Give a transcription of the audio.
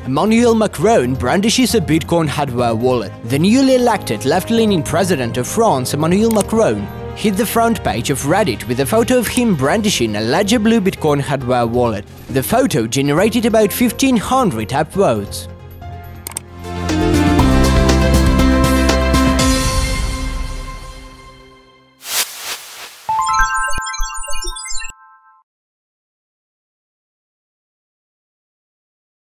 Emmanuel Macron brandishes a Bitcoin hardware wallet. The newly elected left-leaning president of France, Emmanuel Macron, hit the front page of Reddit with a photo of him brandishing a larger blue Bitcoin hardware wallet. The photo generated about 1,500 upvotes.